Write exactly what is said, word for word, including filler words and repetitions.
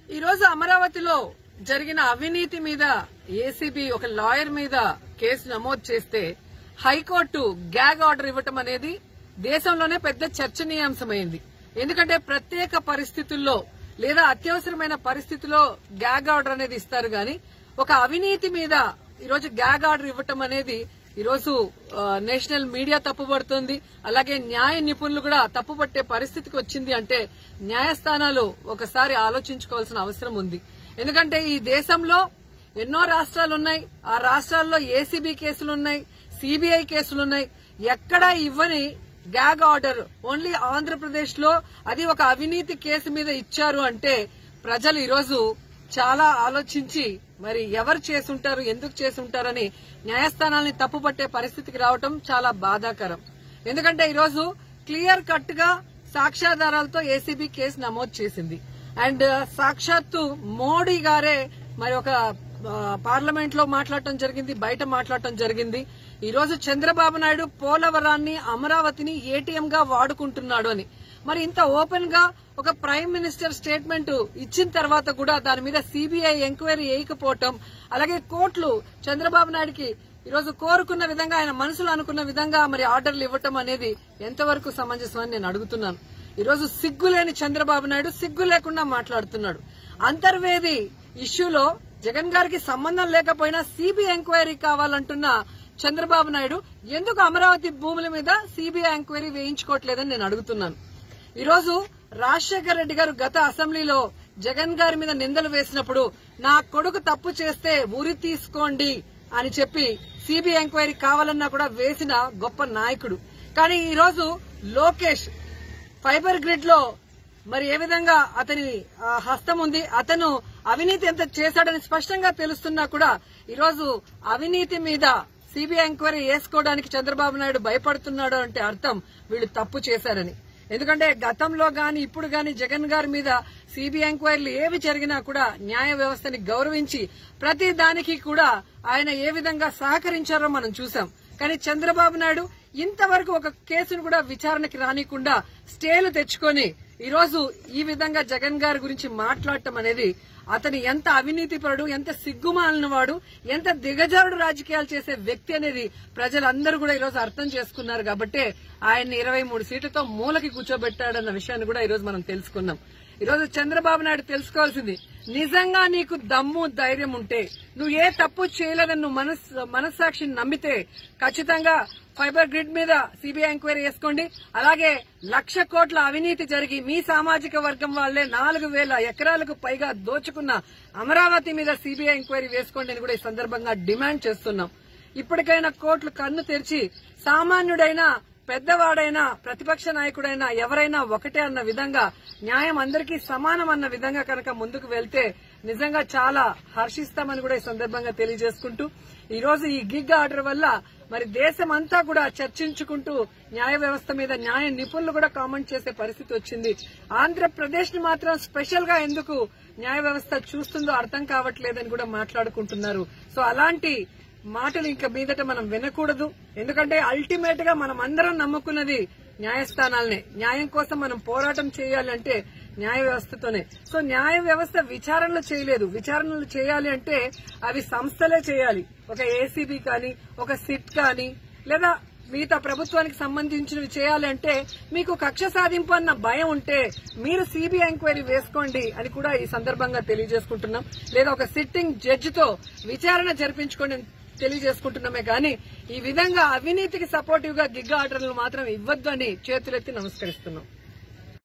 ఈ రోజు అమరావతిలో జరిగిన అవినీతి మీద ఏసీబీ ఒక లాయర్ మీద కేసు నమోదు చేస్తే హైకోర్టు గ్యాగ్ ఆర్డర్ ఇవ్వటం అనేది దేశంలోనే పెద్ద చర్చనీయాంశమైంది. ఎందుకంటే ప్రత్యేక పరిస్థితుల్లో లేదా అత్యవసరమైన పరిస్థితుల్లో గ్యాగ్ ఆర్డర్ అనేది ఇస్తారు గాని ఒక అవినీతి మీద ఈరోజు గ్యాగ్ ఆర్డర్ ఇవ్వటం అనేది ఈరోజు నేషనల్ మీడియా తప్పుపడుతుంది. అలాగే న్యాయ నిపుణులు కూడా తప్పుపట్టే పరిస్థితికి వచ్చింది అంటే న్యాయస్థానాలు ఒకసారి ఆలోచించుకోవాల్సిన అవసరం ఉంది. ఎందుకంటే ఈ దేశంలో ఎన్నో రాష్ట్రాలున్నాయి. ఆ రాష్ట్రాల్లో ఏసీబీ కేసులున్నాయి, సీబీఐ కేసులున్నాయి. ఎక్కడా ఇవ్వని గ్యాగ్ ఆర్డర్ ఓన్లీ ఆంధ్రప్రదేశ్ లో అది ఒక అవినీతి కేసు మీద ఇచ్చారు అంటే ప్రజలు ఈరోజు చాలా ఆలోచించి మరి ఎవరు చేసుంటారు, ఎందుకు చేసుంటారని న్యాయస్థానాల్ని తప్పుపట్టే పరిస్థితికి రావటం చాలా బాధాకరం. ఎందుకంటే ఈరోజు క్లియర్ కట్ గా సాక్ష్యాధారాలతో ఏసీబీ కేసు నమోదు చేసింది. అండ్ సాక్షాత్తు మోడీ గారే మరి ఒక పార్లమెంట్ లో మాట్లాడటం జరిగింది, బయట మాట్లాడటం జరిగింది. ఈ రోజు చంద్రబాబు నాయుడు పోలవరాన్ని, అమరావతిని ఏటీఎం గా వాడుకుంటున్నాడు అని. మరి ఇంత ఓపెన్ గా ఒక ప్రైమ్ మినిస్టర్ స్టేట్మెంట్ ఇచ్చిన తర్వాత కూడా దాని మీద సీబీఐ ఎంక్వైరీ వేయకపోవటం, అలాగే కోర్టులు చంద్రబాబు నాయుడుకి ఈరోజు కోరుకున్న విధంగా ఆయన మనసులో అనుకున్న విధంగా మరి ఆర్డర్లు ఇవ్వటం అనేది ఎంతవరకు సమంజసం అని నేను అడుగుతున్నాను. ఈరోజు సిగ్గులేని చంద్రబాబు నాయుడు సిగ్గు లేకుండా మాట్లాడుతున్నాడు. అంతర్వేది ఇష్యూలో జగన్ గారికి సంబంధం లేకపోయినా సీబీఐ ఎంక్వైరీ కావాలంటున్న చంద్రబాబు నాయుడు ఎందుకు అమరావతి భూముల మీద సీబీఐ ఎంక్వైరీ వేయించుకోవట్లేదని నేను అడుగుతున్నాను. ఈరోజు రాజశేఖర రెడ్డి గారు గత అసెంబ్లీలో జగన్ గారి మీద నిందలు వేసినప్పుడు నా కొడుకు తప్పు చేస్తే ఉరి తీసుకోండి అని చెప్పి సీబీఐ ఎంక్వైరీ కావాలన్నా కూడా వేసిన గొప్ప నాయకుడు. కానీ ఈరోజు లోకేష్ ఫైబర్ గ్రిడ్ లో మరి ఏ విధంగా అతని హస్తం ఉంది, అతను అవినీతి ఎంత చేశాడని స్పష్టంగా తెలుస్తున్నా కూడా ఈరోజు అవినీతి మీద సీబీఐ ఎంక్వైరీ వేసుకోవడానికి చంద్రబాబు నాయుడు భయపడుతున్నాడు అంటే అర్థం వీళ్లు తప్పు చేశారని. ఎందుకంటే గతంలో గాని ఇప్పుడు గాని జగన్ గారి మీద సీబీఐ ఎంక్వైరీలు ఏవి జరిగినా కూడా న్యాయ వ్యవస్థని గౌరవించి ప్రతి దానికి కూడా ఆయన ఏ విధంగా సహకరించారో మనం చూసాం. కానీ చంద్రబాబు నాయుడు ఇంతవరకు ఒక కేసును కూడా విచారణకి రానికుండా స్టేలు తెచ్చుకొని ఈరోజు ఈ విధంగా జగన్ గారి గురించి మాట్లాడటం అనేది అతను ఎంత అవినీతిపరుడు, ఎంత సిగ్గుమాలిన వాడు, ఎంత దిగజారుడు రాజకీయాలు చేసే వ్యక్తి అనేది ప్రజలందరూ కూడా ఈరోజు అర్థం చేసుకున్నారు. కాబట్టే ఆయన్ని ఇరవై మూడు సీట్లతో మూలకి కూర్చోబెట్టాడన్న విషయాన్ని కూడా ఈరోజు మనం తెలుసుకున్నాం. ఈరోజు చంద్రబాబు నాయుడు తెలుసుకోవాల్సింది, నిజంగా నీకు దమ్ము ధైర్యం ఉంటే, నువ్వు ఏ తప్పు చేయలేదని నువ్వు మనస్ మనస్సాక్షిని నమ్మితే ఖచ్చితంగా ఫైబర్ గ్రిడ్ మీద సీబీఐ ఎంక్వైరీ వేసుకోండి. అలాగే లక్ష కోట్ల అవినీతి జరిగి మీ సామాజిక వర్గం వాళ్లే నాలుగు వేల ఎకరాలకు పైగా దోచుకున్న అమరావతి మీద సీబీఐ ఎంక్వైరీ వేసుకోండి అని కూడా ఈ సందర్భంగా డిమాండ్ చేస్తున్నాం. ఇప్పటికైనా కోర్టులు కన్ను తెరిచి సామాన్యుడైనా పెద్దవాడైనా ప్రతిపక్ష నాయకుడైనా ఎవరైనా ఒకటే అన్న విధంగా న్యాయం అందరికీ సమానం అన్న విధంగా కనుక ముందుకు వెళ్తే నిజంగా చాలా హర్షిస్తామని కూడా ఈ సందర్భంగా తెలియజేసుకుంటూ ఈ రోజు ఈ గిగ్ ఆర్డర్ వల్ల మరి దేశం అంతా కూడా చర్చించుకుంటూ న్యాయ వ్యవస్థ మీద న్యాయ నిపుణులు కూడా కామెంట్ చేసే పరిస్థితి వచ్చింది. ఆంధ్రప్రదేశ్ ని మాత్రం స్పెషల్ గా ఎందుకు న్యాయ వ్యవస్థ చూస్తుందో అర్థం కావట్లేదని కూడా మాట్లాడుకుంటున్నారు. సో అలాంటి మాటలు ఇంకా మీదట మనం వినకూడదు. ఎందుకంటే అల్టిమేట్ గా మనం అందరం నమ్ముకున్నది న్యాయస్థానాలనే. న్యాయం కోసం మనం పోరాటం చేయాలంటే న్యాయ వ్యవస్థతోనే. సో న్యాయ వ్యవస్థ విచారణలు చేయలేదు. విచారణలు చేయాలి అంటే అవి సంస్థలే చేయాలి. ఒక ఏసీబీ కానీ, ఒక సిట్ కానీ, లేదా మిగతా ప్రభుత్వానికి సంబంధించినవి చేయాలి అంటే మీకు కక్ష సాధింపు అన్న భయం ఉంటే మీరు సీబీఐ ఎంక్వైరీ వేసుకోండి అని కూడా ఈ సందర్భంగా తెలియజేసుకుంటున్నాం. లేదా ఒక సిట్టింగ్ జడ్జితో విచారణ జరిపించుకోండి తెలియజేసుకుంటున్నామే కానీ ఈ విధంగా అవినీతికి సపోర్టివ్ గా గిగ్ ఆర్డర్లు మాత్రం ఇవ్వద్దు అని చేతులెత్తి నమస్కరిస్తున్నాం.